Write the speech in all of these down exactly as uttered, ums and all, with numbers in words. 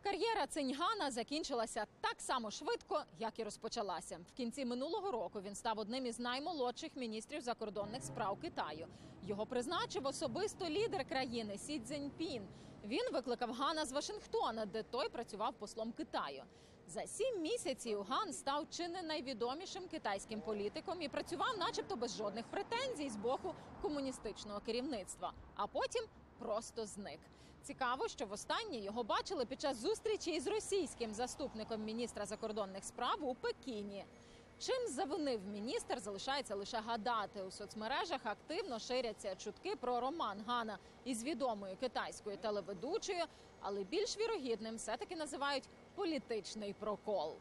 Кар'єра Циньгана закінчилася так само швидко, як і розпочалася. В кінці минулого року він став одним із наймолодших міністрів закордонних справ Китаю. Його призначив особисто лідер країни Сі Цзіньпін. Він викликав Гана з Вашингтона, де той працював послом Китаю. За сім місяців Ган став чи не найвідомішим китайським політиком і працював начебто без жодних претензій з боку комуністичного керівництва. А потім просто зник. Цікаво, що востаннє його бачили під час зустрічі із російським заступником міністра закордонних справ у Пекіні. Чим завинив міністр, залишається лише гадати. У соцмережах активно ширяться чутки про роман Гана із відомою китайською телеведучою, але більш вірогідним все-таки називають політичний прокол.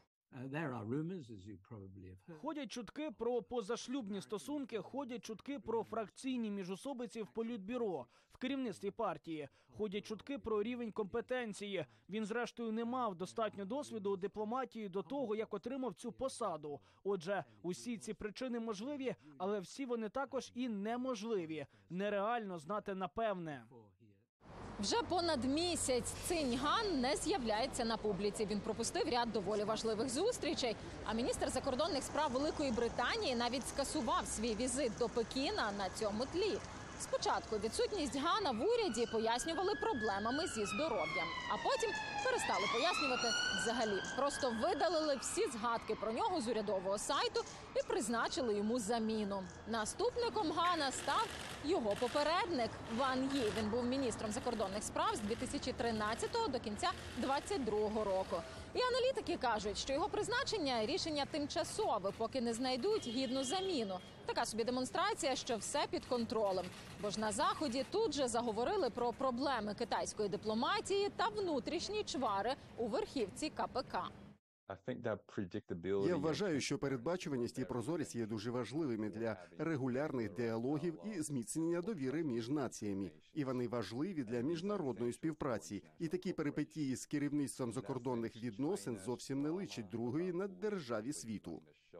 Ходять чутки про позашлюбні стосунки, ходять чутки про фракційні міжособиці в політбюро, в керівництві партії. Ходять чутки про рівень компетенції. Він, зрештою, не мав достатньо досвіду у дипломатії до того, як отримав цю посаду. Отже, усі ці причини можливі, але всі вони також і неможливі. Нереально знати напевне. Вже понад місяць Циньган не з'являється на публіці. Він пропустив ряд доволі важливих зустрічей. А міністр закордонних справ Великої Британії навіть скасував свій візит до Пекіна на цьому тлі. Спочатку відсутність Гана в уряді пояснювали проблемами зі здоров'ям, а потім перестали пояснювати взагалі. Просто видалили всі згадки про нього з урядового сайту і призначили йому заміну. Наступником Гана став його попередник Ван Ї. Він був міністром закордонних справ з дві тисячі тринадцятого до кінця двадцять другого року. І аналітики кажуть, що його призначення – рішення тимчасове, поки не знайдуть гідну заміну. Така собі демонстрація, що все під контролем. Бо ж на Заході тут же заговорили про проблеми китайської дипломатії та внутрішні чвари у верхівці Ка Пе Ка. Я вважаю, що передбачуваність і прозорість є дуже важливими для регулярних діалогів і зміцнення довіри між націями. І вони важливі для міжнародної співпраці. І такі перипетії з керівництвом закордонних відносин зовсім не личать другої наддержаві світу.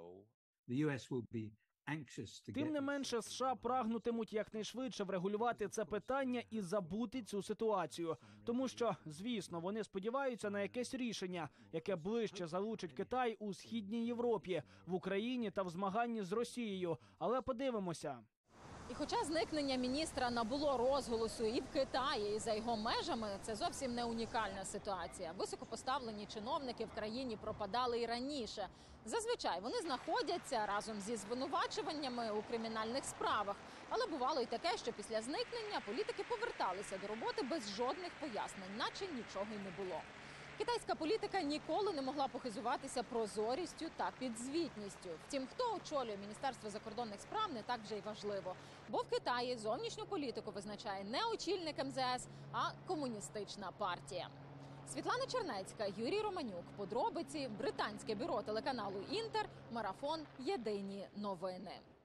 Тим не менше, США прагнутимуть якнайшвидше врегулювати це питання і забути цю ситуацію. Тому що, звісно, вони сподіваються на якесь рішення, яке ближче залучить Китай у Східній Європі, в Україні та в змаганні з Росією. Але подивимося. І хоча зникнення міністра набуло розголосу і в Китаї, і за його межами, це зовсім не унікальна ситуація. Високопоставлені чиновники в країні пропадали і раніше. Зазвичай вони знаходяться разом зі звинувачуваннями у кримінальних справах. Але бувало й таке, що після зникнення політики поверталися до роботи без жодних пояснень, наче нічого й не було. Китайська політика ніколи не могла похизуватися прозорістю та підзвітністю. Втім, хто очолює Міністерство закордонних справ, не так вже й важливо. Бо в Китаї зовнішню політику визначає не очільник Ем Зе Ес, а комуністична партія. Світлана Чернецька, Юрій Романюк. Подробиці. Британське бюро телеканалу «Інтер». Марафон. Єдині новини.